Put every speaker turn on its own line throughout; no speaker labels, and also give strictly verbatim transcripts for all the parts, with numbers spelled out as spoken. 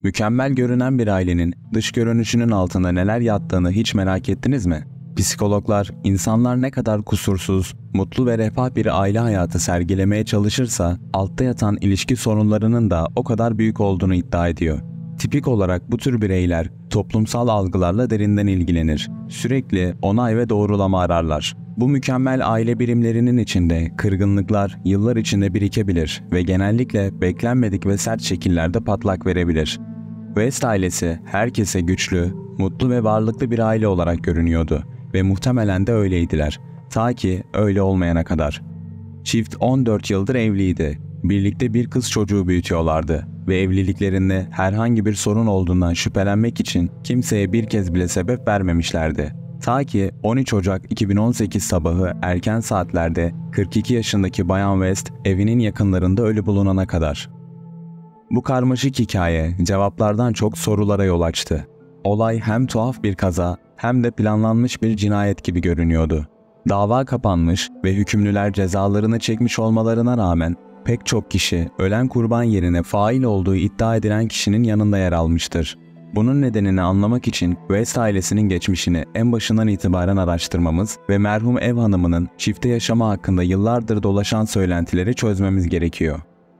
Mükemmel görünen bir ailenin dış görünüşünün altında neler yattığını hiç merak ettiniz mi? Psikologlar, insanlar ne kadar kusursuz, mutlu ve refah bir aile hayatı sergilemeye çalışırsa, altta yatan ilişki sorunlarının da o kadar büyük olduğunu iddia ediyor. Tipik olarak bu tür bireyler toplumsal algılarla derinden ilgilenir. Sürekli onay ve doğrulama ararlar. Bu mükemmel aile birimlerinin içinde kırgınlıklar yıllar içinde birikebilir ve genellikle beklenmedik ve sert şekillerde patlak verebilir. West ailesi herkese güçlü, mutlu ve varlıklı bir aile olarak görünüyordu ve muhtemelen de öyleydiler. Ta ki öyle olmayana kadar. Çift on dört yıldır evliydi. Birlikte bir kız çocuğu büyütüyorlardı ve evliliklerinde herhangi bir sorun olduğundan şüphelenmek için kimseye bir kez bile sebep vermemişlerdi. Ta ki on üç Ocak iki bin on sekiz sabahı erken saatlerde kırk iki yaşındaki Bayan West evinin yakınlarında ölü bulunana kadar. Bu karmaşık hikaye cevaplardan çok sorulara yol açtı. Olay hem tuhaf bir kaza hem de planlanmış bir cinayet gibi görünüyordu. Dava kapanmış ve hükümlüler cezalarını çekmiş olmalarına rağmen pek çok kişi ölen kurban yerine fail olduğu iddia edilen kişinin yanında yer almıştır. Bunun nedenini anlamak için West ailesinin geçmişini en başından itibaren araştırmamız ve merhum ev hanımının çifte yaşamı hakkında yıllardır dolaşan söylentileri çözmemiz gerekiyor.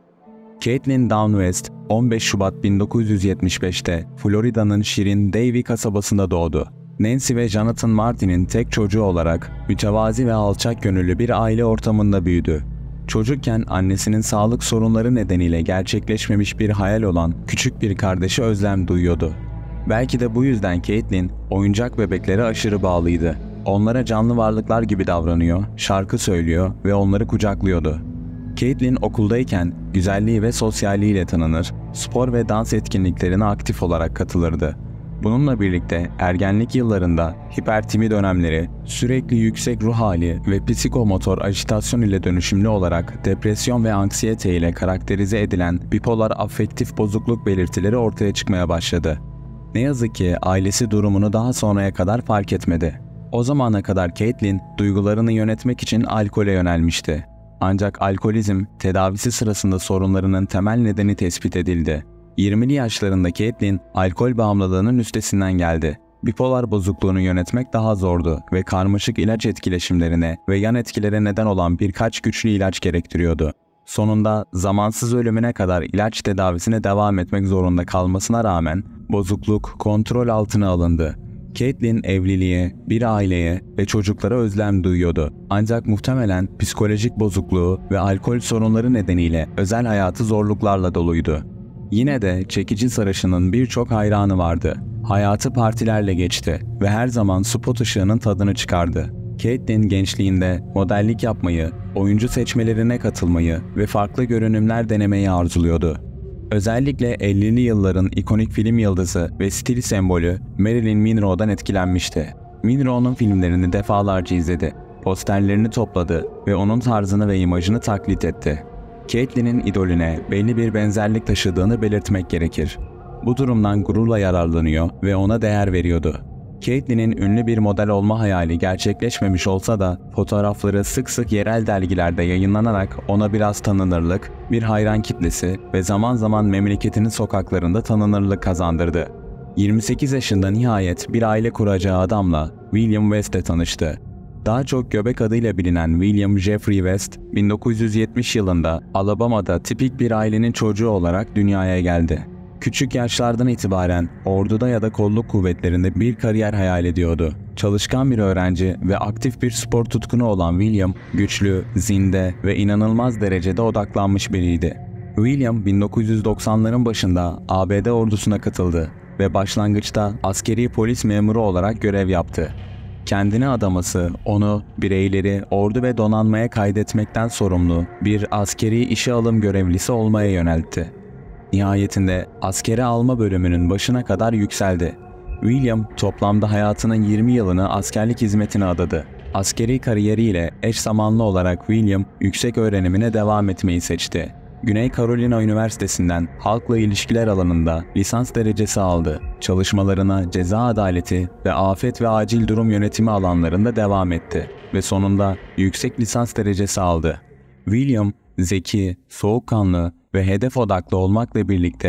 Caitlin Dawn West, on beş Şubat bin dokuz yüz yetmiş beş'te Florida'nın şirin Davie kasabasında doğdu. Nancy ve Jonathan Martin'in tek çocuğu olarak mütevazi ve alçak gönüllü bir aile ortamında büyüdü. Çocukken annesinin sağlık sorunları nedeniyle gerçekleşmemiş bir hayal olan küçük bir kardeşi özlem duyuyordu. Belki de bu yüzden Caitlin oyuncak bebeklere aşırı bağlıydı. Onlara canlı varlıklar gibi davranıyor, şarkı söylüyor ve onları kucaklıyordu. Caitlin okuldayken güzelliği ve sosyalliğiyle tanınır, spor ve dans etkinliklerine aktif olarak katılırdı. Bununla birlikte ergenlik yıllarında hipertimi dönemleri, sürekli yüksek ruh hali ve psikomotor ajitasyon ile dönüşümlü olarak depresyon ve anksiyete ile karakterize edilen bipolar afektif bozukluk belirtileri ortaya çıkmaya başladı. Ne yazık ki ailesi durumunu daha sonraya kadar fark etmedi. O zamana kadar Caitlin duygularını yönetmek için alkole yönelmişti. Ancak alkolizm tedavisi sırasında sorunlarının temel nedeni tespit edildi. yirmili yaşlarında Caitlin alkol bağımlılığının üstesinden geldi. Bipolar bozukluğunu yönetmek daha zordu ve karmaşık ilaç etkileşimlerine ve yan etkilere neden olan birkaç güçlü ilaç gerektiriyordu. Sonunda zamansız ölümüne kadar ilaç tedavisine devam etmek zorunda kalmasına rağmen bozukluk kontrol altına alındı. Caitlin evliliğe, bir aileye ve çocuklara özlem duyuyordu. Ancak muhtemelen psikolojik bozukluğu ve alkol sorunları nedeniyle özel hayatı zorluklarla doluydu. Yine de çekici sarışının birçok hayranı vardı. Hayatı partilerle geçti ve her zaman spot ışığının tadını çıkardı. Caitlin gençliğinde modellik yapmayı, oyuncu seçmelerine katılmayı ve farklı görünümler denemeyi arzuluyordu. Özellikle ellili yılların ikonik film yıldızı ve stil sembolü Marilyn Monroe'dan etkilenmişti. Monroe'nun filmlerini defalarca izledi, posterlerini topladı ve onun tarzını ve imajını taklit etti. Caitlin'in idolüne belli bir benzerlik taşıdığını belirtmek gerekir. Bu durumdan gururla yararlanıyor ve ona değer veriyordu. Caitlin'in ünlü bir model olma hayali gerçekleşmemiş olsa da fotoğrafları sık sık yerel dergilerde yayınlanarak ona biraz tanınırlık, bir hayran kitlesi ve zaman zaman memleketinin sokaklarında tanınırlık kazandırdı. yirmi sekiz yaşında nihayet bir aile kuracağı adamla William West'le tanıştı. Daha çok göbek adıyla bilinen William Jeffrey West, bin dokuz yüz yetmiş yılında Alabama'da tipik bir ailenin çocuğu olarak dünyaya geldi. Küçük yaşlardan itibaren orduda ya da kolluk kuvvetlerinde bir kariyer hayal ediyordu. Çalışkan bir öğrenci ve aktif bir spor tutkunu olan William, güçlü, zinde ve inanılmaz derecede odaklanmış biriydi. William, bin dokuz yüz doksanların başında A B D ordusuna katıldı ve başlangıçta askeri polis memuru olarak görev yaptı. Kendine adaması onu bireyleri ordu ve donanmaya kaydetmekten sorumlu bir askeri işe alım görevlisi olmaya yöneltti. Nihayetinde askere alma bölümünün başına kadar yükseldi. William toplamda hayatının yirmi yılını askerlik hizmetine adadı. Askeri kariyeriyle eş zamanlı olarak William yüksek öğrenimine devam etmeyi seçti. Güney Carolina Üniversitesi'nden halkla ilişkiler alanında lisans derecesi aldı. Çalışmalarına ceza adaleti ve afet ve acil durum yönetimi alanlarında devam etti ve sonunda yüksek lisans derecesi aldı. William, zeki, soğukkanlı ve hedef odaklı olmakla birlikte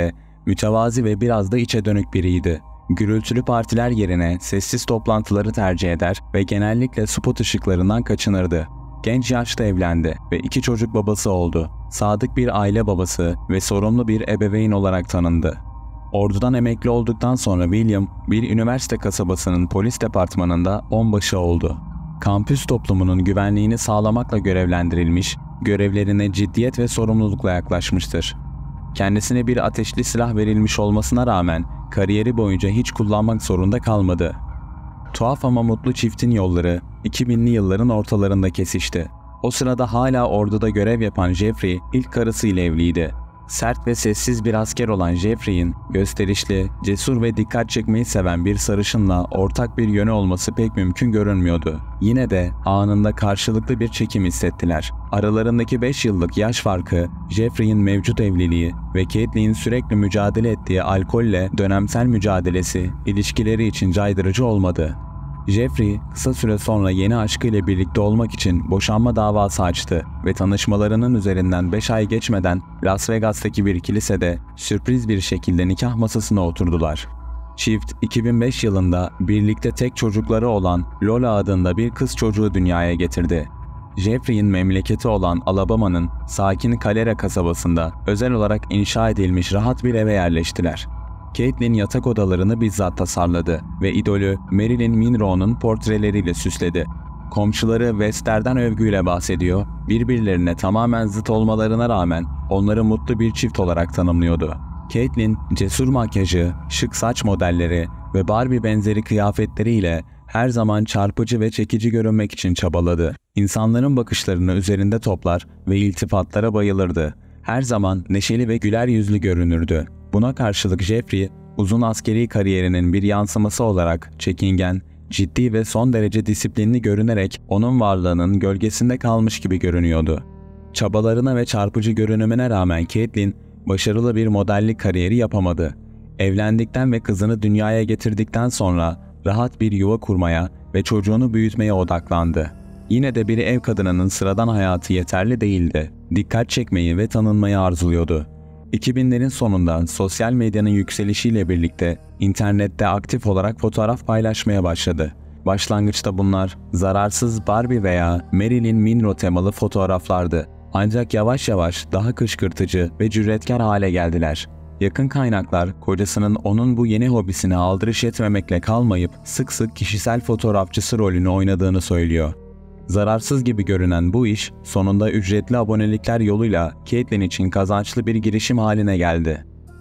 Mütevazi ve biraz da içe dönük biriydi. Gürültülü partiler yerine sessiz toplantıları tercih eder ve genellikle spot ışıklarından kaçınırdı. Genç yaşta evlendi ve iki çocuk babası oldu. Sadık bir aile babası ve sorumlu bir ebeveyn olarak tanındı. Ordudan emekli olduktan sonra William, bir üniversite kasabasının polis departmanında onbaşı oldu. Kampüs toplumunun güvenliğini sağlamakla görevlendirilmiş, görevlerine ciddiyet ve sorumlulukla yaklaşmıştır. Kendisine bir ateşli silah verilmiş olmasına rağmen kariyeri boyunca hiç kullanmak zorunda kalmadı. Tuhaf ama mutlu çiftin yolları iki binli yılların ortalarında kesişti. O sırada hala orduda görev yapan Jeffrey ilk karısıyla evliydi. Sert ve sessiz bir asker olan Jeffrey'in gösterişli, cesur ve dikkat çekmeyi seven bir sarışınla ortak bir yönü olması pek mümkün görünmüyordu. Yine de anında karşılıklı bir çekim hissettiler. Aralarındaki beş yıllık yaş farkı, Jeffrey'in mevcut evliliği ve Caitlyn'in sürekli mücadele ettiği alkolle dönemsel mücadelesi ilişkileri için caydırıcı olmadı. Jeffrey kısa süre sonra yeni aşkıyla birlikte olmak için boşanma davası açtı ve tanışmalarının üzerinden beş ay geçmeden Las Vegas'taki bir kilisede sürpriz bir şekilde nikah masasına oturdular. Çift iki bin beş yılında birlikte tek çocukları olan Lola adında bir kız çocuğu dünyaya getirdi. Jeffrey'in memleketi olan Alabama'nın sakin Calera kasabasında özel olarak inşa edilmiş rahat bir eve yerleştiler. Caitlyn yatak odalarını bizzat tasarladı ve idolü Marilyn Monroe'nun portreleriyle süsledi. Komşuları Wester'den övgüyle bahsediyor, birbirlerine tamamen zıt olmalarına rağmen onları mutlu bir çift olarak tanımlıyordu. Caitlyn, cesur makyajı, şık saç modelleri ve Barbie benzeri kıyafetleriyle her zaman çarpıcı ve çekici görünmek için çabaladı. İnsanların bakışlarını üzerinde toplar ve iltifatlara bayılırdı. Her zaman neşeli ve güler yüzlü görünürdü. Buna karşılık Jeffrey, uzun askeri kariyerinin bir yansıması olarak çekingen, ciddi ve son derece disiplinli görünerek onun varlığının gölgesinde kalmış gibi görünüyordu. Çabalarına ve çarpıcı görünümüne rağmen Caitlyn, başarılı bir modellik kariyeri yapamadı. Evlendikten ve kızını dünyaya getirdikten sonra rahat bir yuva kurmaya ve çocuğunu büyütmeye odaklandı. Yine de bir ev kadınının sıradan hayatı yeterli değildi. Dikkat çekmeyi ve tanınmayı arzuluyordu. iki binlerin sonunda sosyal medyanın yükselişiyle birlikte internette aktif olarak fotoğraf paylaşmaya başladı. Başlangıçta bunlar zararsız Barbie veya Marilyn Monroe temalı fotoğraflardı. Ancak yavaş yavaş daha kışkırtıcı ve cüretkar hale geldiler. Yakın kaynaklar kocasının onun bu yeni hobisine aldırış etmemekle kalmayıp sık sık kişisel fotoğrafçısı rolünü oynadığını söylüyor. Zararsız gibi görünen bu iş sonunda ücretli abonelikler yoluyla Caitlyn için kazançlı bir girişim haline geldi.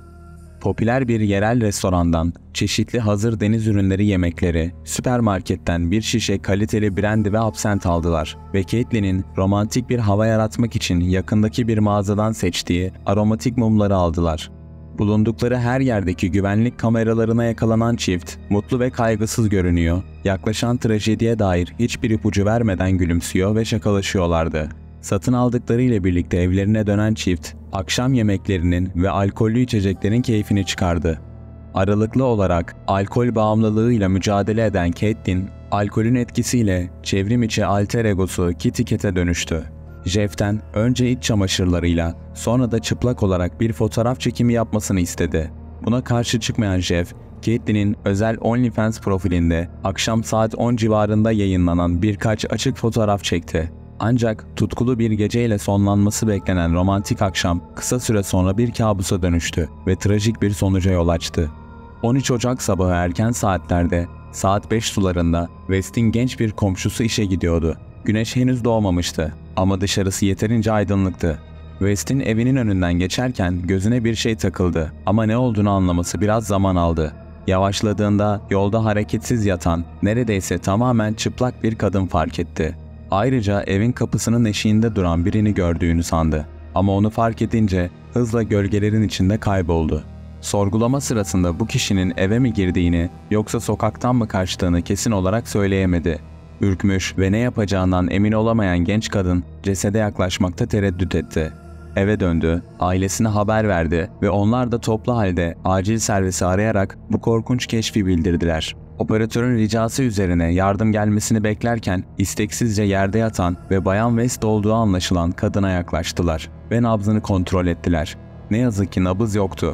Popüler bir yerel restorandan çeşitli hazır deniz ürünleri yemekleri, süpermarketten bir şişe kaliteli brandy ve absent aldılar ve Caitlyn'in romantik bir hava yaratmak için yakındaki bir mağazadan seçtiği aromatik mumları aldılar. Bulundukları her yerdeki güvenlik kameralarına yakalanan çift mutlu ve kaygısız görünüyor, yaklaşan trajediye dair hiçbir ipucu vermeden gülümsüyor ve şakalaşıyorlardı. Satın aldıklarıyla birlikte evlerine dönen çift, akşam yemeklerinin ve alkollü içeceklerin keyfini çıkardı. Aralıklı olarak alkol bağımlılığıyla mücadele eden Caitlyn, alkolün etkisiyle çevrim içi alter egosu Kitty Cat'e dönüştü. Jeff'ten önce iç çamaşırlarıyla sonra da çıplak olarak bir fotoğraf çekimi yapmasını istedi. Buna karşı çıkmayan Jeff, Caitlyn'in özel OnlyFans profilinde akşam saat on civarında yayınlanan birkaç açık fotoğraf çekti. Ancak tutkulu bir geceyle sonlanması beklenen romantik akşam kısa süre sonra bir kabusa dönüştü ve trajik bir sonuca yol açtı. on üç Ocak sabahı erken saatlerde saat beş sularında West'in genç bir komşusu işe gidiyordu. Güneş henüz doğmamıştı ama dışarısı yeterince aydınlıktı. West'in evinin önünden geçerken gözüne bir şey takıldı ama ne olduğunu anlaması biraz zaman aldı. Yavaşladığında yolda hareketsiz yatan, neredeyse tamamen çıplak bir kadın fark etti. Ayrıca evin kapısının eşiğinde duran birini gördüğünü sandı ama onu fark edince hızla gölgelerin içinde kayboldu. Sorgulama sırasında bu kişinin eve mi girdiğini yoksa sokaktan mı kaçtığını kesin olarak söyleyemedi. Ürkmüş ve ne yapacağından emin olamayan genç kadın cesede yaklaşmakta tereddüt etti. Eve döndü, ailesine haber verdi ve onlar da toplu halde acil servisi arayarak bu korkunç keşfi bildirdiler. Operatörün ricası üzerine yardım gelmesini beklerken isteksizce yerde yatan ve Bayan West olduğu anlaşılan kadına yaklaştılar ve nabzını kontrol ettiler. Ne yazık ki nabız yoktu.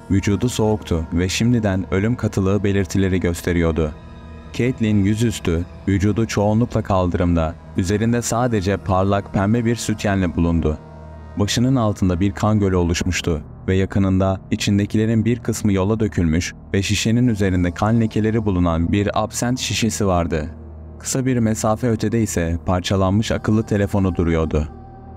Vücudu soğuktu ve şimdiden ölüm katılığı belirtileri gösteriyordu. Caitlin yüzüstü, vücudu çoğunlukla kaldırımda, üzerinde sadece parlak pembe bir sütyenle bulundu. Başının altında bir kan gölü oluşmuştu ve yakınında içindekilerin bir kısmı yola dökülmüş ve şişenin üzerinde kan lekeleri bulunan bir absent şişesi vardı. Kısa bir mesafe ötede ise parçalanmış akıllı telefonu duruyordu.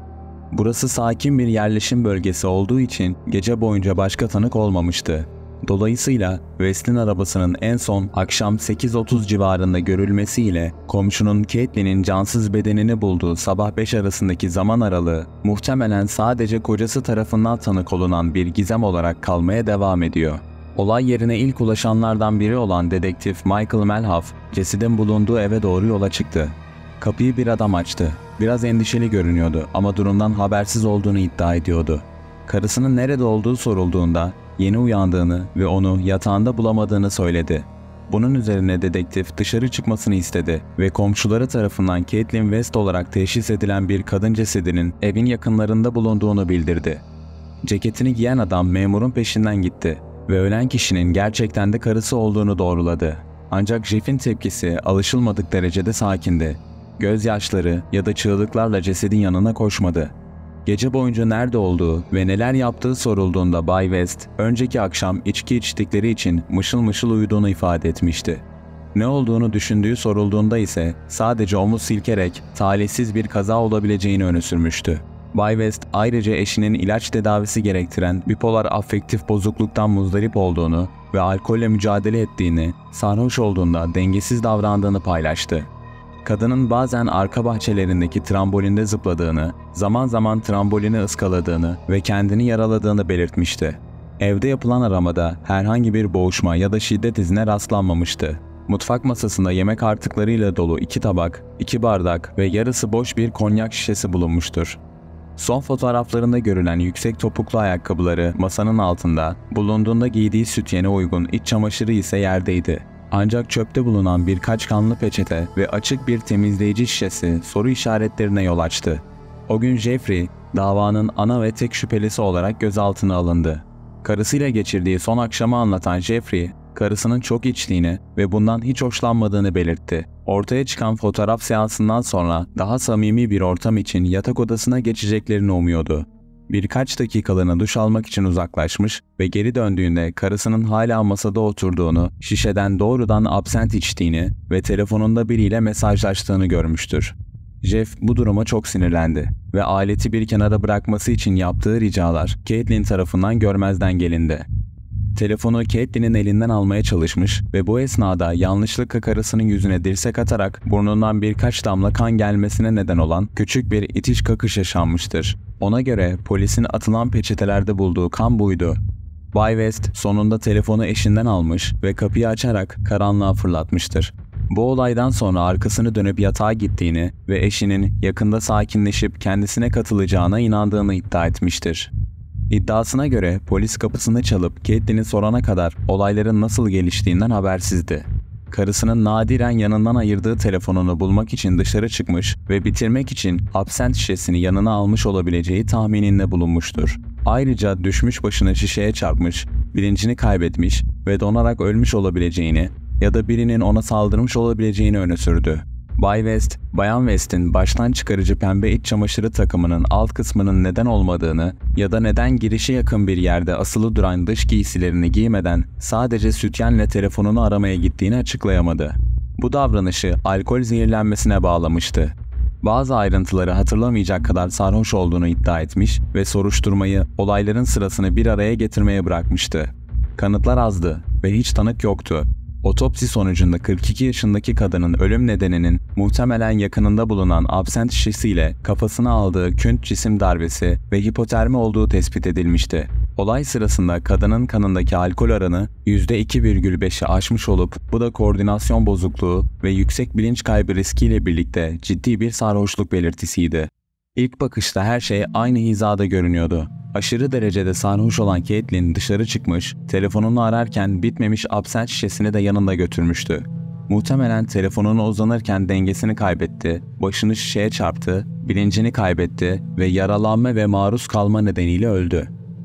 Burası sakin bir yerleşim bölgesi olduğu için gece boyunca başka tanık olmamıştı. Dolayısıyla West'in arabasının en son akşam sekiz otuz civarında görülmesiyle komşunun Caitlin'in cansız bedenini bulduğu sabah beş arasındaki zaman aralığı muhtemelen sadece kocası tarafından tanık olunan bir gizem olarak kalmaya devam ediyor. Olay yerine ilk ulaşanlardan biri olan dedektif Michael Melhoff, cesedin bulunduğu eve doğru yola çıktı. Kapıyı bir adam açtı. Biraz endişeli görünüyordu ama durumdan habersiz olduğunu iddia ediyordu. Karısının nerede olduğu sorulduğunda yeni uyandığını ve onu yatağında bulamadığını söyledi. Bunun üzerine dedektif dışarı çıkmasını istedi ve komşuları tarafından Caitlin West olarak teşhis edilen bir kadın cesedinin evin yakınlarında bulunduğunu bildirdi. Ceketini giyen adam memurun peşinden gitti ve ölen kişinin gerçekten de karısı olduğunu doğruladı. Ancak Jeff'in tepkisi alışılmadık derecede sakindi. Gözyaşları ya da çığlıklarla cesedin yanına koşmadı. Gece boyunca nerede olduğu ve neler yaptığı sorulduğunda Bay West, önceki akşam içki içtikleri için mışıl mışıl uyuduğunu ifade etmişti. Ne olduğunu düşündüğü sorulduğunda ise sadece omuz silkerek talihsiz bir kaza olabileceğini öne sürmüştü. Bay West ayrıca eşinin ilaç tedavisi gerektiren bipolar afektif bozukluktan muzdarip olduğunu ve alkolle mücadele ettiğini, sarhoş olduğunda dengesiz davrandığını paylaştı. Kadının bazen arka bahçelerindeki trambolinde zıpladığını, zaman zaman trambolini ıskaladığını ve kendini yaraladığını belirtmişti. Evde yapılan aramada herhangi bir boğuşma ya da şiddet izine rastlanmamıştı. Mutfak masasında yemek artıklarıyla dolu iki tabak, iki bardak ve yarısı boş bir konyak şişesi bulunmuştur. Son fotoğraflarında görülen yüksek topuklu ayakkabıları masanın altında, bulunduğunda giydiği sütyene uygun iç çamaşırı ise yerdeydi. Ancak çöpte bulunan birkaç kanlı peçete ve açık bir temizleyici şişesi soru işaretlerine yol açtı. O gün Jeffrey, davanın ana ve tek şüphelisi olarak gözaltına alındı. Karısıyla geçirdiği son akşamı anlatan Jeffrey, karısının çok içtiğini ve bundan hiç hoşlanmadığını belirtti. Ortaya çıkan fotoğraf seansından sonra daha samimi bir ortam için yatak odasına geçeceklerini umuyordu. Birkaç dakikalığına duş almak için uzaklaşmış ve geri döndüğünde karısının hala masada oturduğunu, şişeden doğrudan absent içtiğini ve telefonunda biriyle mesajlaştığını görmüştür. Jeff bu duruma çok sinirlendi ve aleti bir kenara bırakması için yaptığı ricalar Caitlin tarafından görmezden gelindi. Telefonu Caitlin'in elinden almaya çalışmış ve bu esnada yanlışlıkla karısının yüzüne dirsek atarak burnundan birkaç damla kan gelmesine neden olan küçük bir itiş kakış yaşanmıştır. Ona göre polisin atılan peçetelerde bulduğu kan buydu. Bay West sonunda telefonu eşinden almış ve kapıyı açarak karanlığa fırlatmıştır. Bu olaydan sonra arkasını dönüp yatağa gittiğini ve eşinin yakında sakinleşip kendisine katılacağına inandığını iddia etmiştir. İddiasına göre polis kapısını çalıp Caitlin'i sorana kadar olayların nasıl geliştiğinden habersizdi. Karısının nadiren yanından ayırdığı telefonunu bulmak için dışarı çıkmış ve bitirmek için absent şişesini yanına almış olabileceği tahmininde bulunmuştur. Ayrıca düşmüş başını şişeye çarpmış, bilincini kaybetmiş ve donarak ölmüş olabileceğini ya da birinin ona saldırmış olabileceğini öne sürdü. Bay West, Bayan West'in baştan çıkarıcı pembe iç çamaşırı takımının alt kısmının neden olmadığını ya da neden girişe yakın bir yerde asılı duran dış giysilerini giymeden sadece sütyenle telefonunu aramaya gittiğini açıklayamadı. Bu davranışı alkol zehirlenmesine bağlamıştı. Bazı ayrıntıları hatırlamayacak kadar sarhoş olduğunu iddia etmiş ve soruşturmayı olayların sırasını bir araya getirmeye bırakmıştı. Kanıtlar azdı ve hiç tanık yoktu. Otopsi sonucunda kırk iki yaşındaki kadının ölüm nedeninin muhtemelen yakınında bulunan absent şişesiyle kafasına aldığı künt cisim darbesi ve hipotermi olduğu tespit edilmişti. Olay sırasında kadının kanındaki alkol oranı yüzde iki virgül beşi aşmış olup bu da koordinasyon bozukluğu ve yüksek bilinç kaybı riskiyle birlikte ciddi bir sarhoşluk belirtisiydi. İlk bakışta her şey aynı hizada görünüyordu. Aşırı derecede sarhoş olan Caitlin dışarı çıkmış, telefonunu ararken bitmemiş absent şişesini de yanında götürmüştü. Muhtemelen telefonuna uzanırken dengesini kaybetti, başını şişeye çarptı, bilincini kaybetti ve yaralanma ve maruz kalma nedeniyle öldü.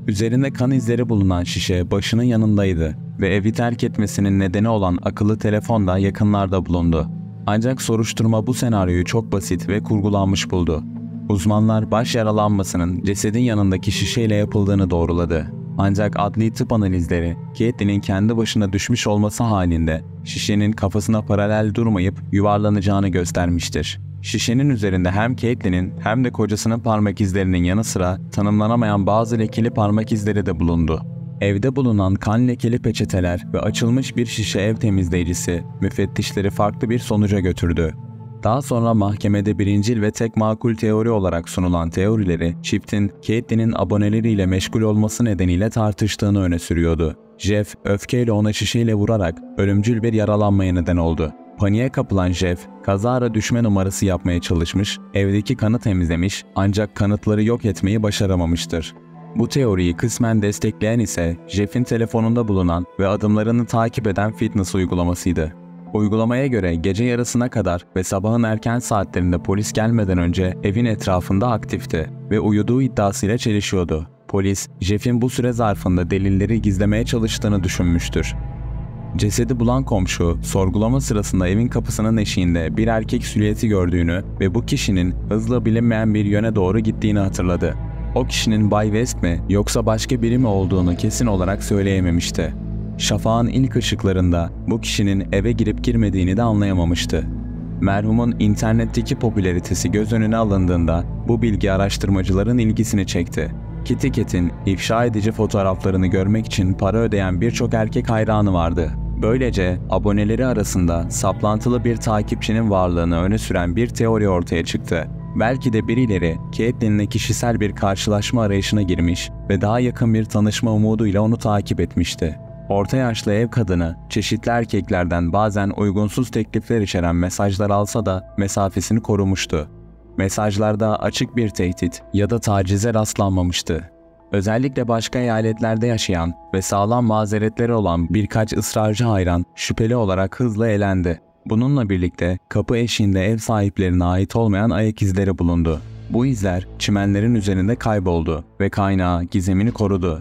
Üzerinde kan izleri bulunan şişe başının yanındaydı ve evi terk etmesinin nedeni olan akıllı telefon da yakınlarda bulundu. Ancak soruşturma bu senaryoyu çok basit ve kurgulanmış buldu. Uzmanlar baş yaralanmasının cesedin yanındaki şişeyle yapıldığını doğruladı. Ancak adli tıp analizleri, Caitlyn'in kendi başına düşmüş olması halinde şişenin kafasına paralel durmayıp yuvarlanacağını göstermiştir. Şişenin üzerinde hem Caitlyn'in hem de kocasının parmak izlerinin yanı sıra tanımlanamayan bazı lekeli parmak izleri de bulundu. Evde bulunan kan lekeli peçeteler ve açılmış bir şişe ev temizleyicisi müfettişleri farklı bir sonuca götürdü. Daha sonra mahkemede birincil ve tek makul teori olarak sunulan teorileri çiftin Caitlyn'in aboneleriyle meşgul olması nedeniyle tartıştığını öne sürüyordu. Jeff öfkeyle ona şişeyle vurarak ölümcül bir yaralanmaya neden oldu. Paniğe kapılan Jeff, kazara düşme numarası yapmaya çalışmış, evdeki kanı temizlemiş ancak kanıtları yok etmeyi başaramamıştır. Bu teoriyi kısmen destekleyen ise Jeff'in telefonunda bulunan ve adımlarını takip eden fitness uygulamasıydı. Uygulamaya göre gece yarısına kadar ve sabahın erken saatlerinde polis gelmeden önce evin etrafında aktifti ve uyuduğu iddiasıyla çelişiyordu. Polis, Jeff'in bu süre zarfında delilleri gizlemeye çalıştığını düşünmüştür. Cesedi bulan komşu, sorgulama sırasında evin kapısının eşiğinde bir erkek silüeti gördüğünü ve bu kişinin hızla bilinmeyen bir yöne doğru gittiğini hatırladı. O kişinin Bay West mi yoksa başka biri mi olduğunu kesin olarak söyleyememişti. Şafağın ilk ışıklarında bu kişinin eve girip girmediğini de anlayamamıştı. Merhumun internetteki popülaritesi göz önüne alındığında bu bilgi araştırmacıların ilgisini çekti. Kitty Cat'in ifşa edici fotoğraflarını görmek için para ödeyen birçok erkek hayranı vardı. Böylece aboneleri arasında saplantılı bir takipçinin varlığını öne süren bir teori ortaya çıktı. Belki de birileri Caitlyn'le kişisel bir karşılaşma arayışına girmiş ve daha yakın bir tanışma umuduyla onu takip etmişti. Orta yaşlı ev kadını, çeşitli erkeklerden bazen uygunsuz teklifler içeren mesajlar alsa da mesafesini korumuştu. Mesajlarda açık bir tehdit ya da tacize rastlanmamıştı. Özellikle başka eyaletlerde yaşayan ve sağlam mazeretleri olan birkaç ısrarcı hayran şüpheli olarak hızla elendi. Bununla birlikte kapı eşiğinde ev sahiplerine ait olmayan ayak izleri bulundu. Bu izler çimenlerin üzerinde kayboldu ve kaynağı gizemini korudu.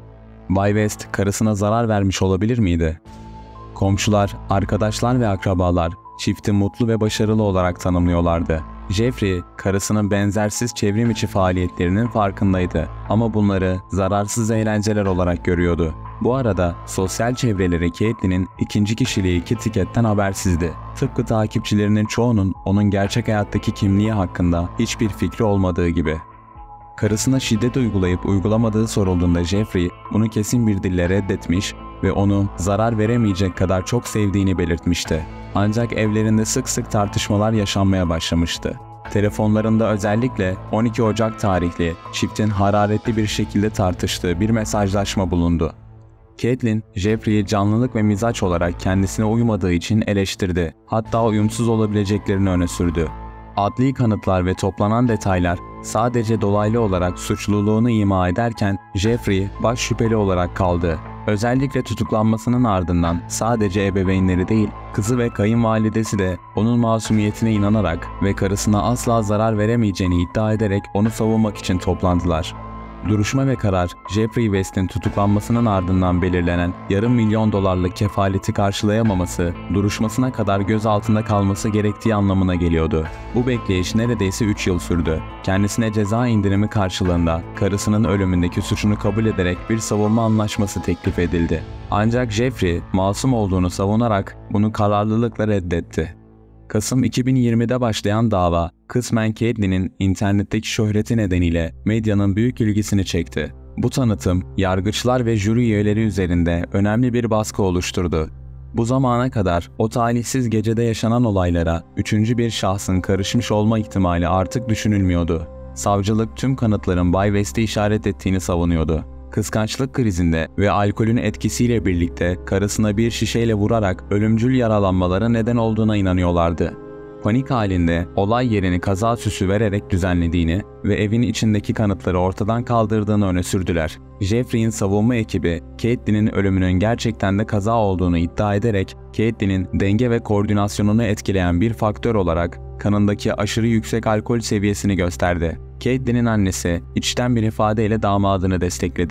Bay West karısına zarar vermiş olabilir miydi? Komşular, arkadaşlar ve akrabalar çifti mutlu ve başarılı olarak tanımlıyorlardı. Jeffrey, karısının benzersiz çevrim içi faaliyetlerinin farkındaydı ama bunları zararsız eğlenceler olarak görüyordu. Bu arada sosyal çevreleri Caitlyn'in ikinci kişiliği Kitty Cat'ten habersizdi. Tıpkı takipçilerinin çoğunun onun gerçek hayattaki kimliği hakkında hiçbir fikri olmadığı gibi. Karısına şiddet uygulayıp uygulamadığı sorulduğunda Jeffrey bunu kesin bir dille reddetmiş ve onu zarar veremeyecek kadar çok sevdiğini belirtmişti. Ancak evlerinde sık sık tartışmalar yaşanmaya başlamıştı. Telefonlarında özellikle on iki Ocak tarihli çiftin hararetli bir şekilde tartıştığı bir mesajlaşma bulundu. Caitlyn, Jeffrey'i canlılık ve mizaç olarak kendisine uymadığı için eleştirdi. Hatta uyumsuz olabileceklerini öne sürdü. Adli kanıtlar ve toplanan detaylar sadece dolaylı olarak suçluluğunu ima ederken Jeffrey baş şüpheli olarak kaldı. Özellikle tutuklanmasının ardından sadece ebeveynleri değil, kızı ve kayınvalidesi de onun masumiyetine inanarak ve karısına asla zarar veremeyeceğini iddia ederek onu savunmak için toplandılar. Duruşma ve karar, Jeffrey West'in tutuklanmasının ardından belirlenen yarım milyon dolarlık kefaleti karşılayamaması, duruşmasına kadar gözaltında kalması gerektiği anlamına geliyordu. Bu bekleyiş neredeyse üç yıl sürdü. Kendisine ceza indirimi karşılığında karısının ölümündeki suçunu kabul ederek bir savunma anlaşması teklif edildi. Ancak Jeffrey, masum olduğunu savunarak bunu kararlılıkla reddetti. Kasım iki bin yirmide başlayan dava, kısmen Caitlyn'in internetteki şöhreti nedeniyle medyanın büyük ilgisini çekti. Bu tanıtım, yargıçlar ve jüri üyeleri üzerinde önemli bir baskı oluşturdu. Bu zamana kadar o talihsiz gecede yaşanan olaylara üçüncü bir şahsın karışmış olma ihtimali artık düşünülmüyordu. Savcılık tüm kanıtların Bay West'i işaret ettiğini savunuyordu. Kıskançlık krizinde ve alkolün etkisiyle birlikte karısına bir şişeyle vurarak ölümcül yaralanmalara neden olduğuna inanıyorlardı. Panik halinde olay yerini kaza süsü vererek düzenlediğini ve evin içindeki kanıtları ortadan kaldırdığını öne sürdüler. Jeffrey'in savunma ekibi, Caitlyn'in ölümünün gerçekten de kaza olduğunu iddia ederek, Caitlyn'in denge ve koordinasyonunu etkileyen bir faktör olarak kanındaki aşırı yüksek alkol seviyesini gösterdi. Caitlyn'in annesi içten bir ifadeyle damadını destekledi.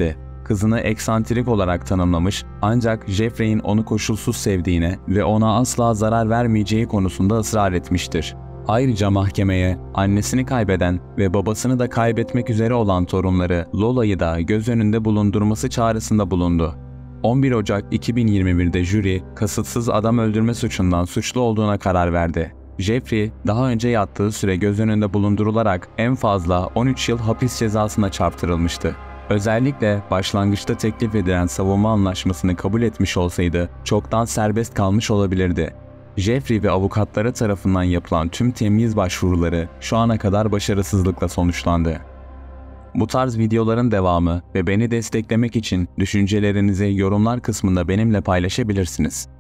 kızını eksantrik olarak tanımlamış ancak Jeffrey'in onu koşulsuz sevdiğine ve ona asla zarar vermeyeceği konusunda ısrar etmiştir. Ayrıca mahkemeye annesini kaybeden ve babasını da kaybetmek üzere olan torunları Lola'yı da göz önünde bulundurması çağrısında bulundu. on bir Ocak iki bin yirmi bir'de jüri, kasıtsız adam öldürme suçundan suçlu olduğuna karar verdi. Jeffrey, daha önce yattığı süre göz önünde bulundurularak en fazla on üç yıl hapis cezasına çarptırılmıştı. Özellikle başlangıçta teklif edilen savunma anlaşmasını kabul etmiş olsaydı çoktan serbest kalmış olabilirdi. Jeffrey ve avukatları tarafından yapılan tüm temyiz başvuruları şu ana kadar başarısızlıkla sonuçlandı. Bu tarz videoların devamı ve beni desteklemek için düşüncelerinizi yorumlar kısmında benimle paylaşabilirsiniz.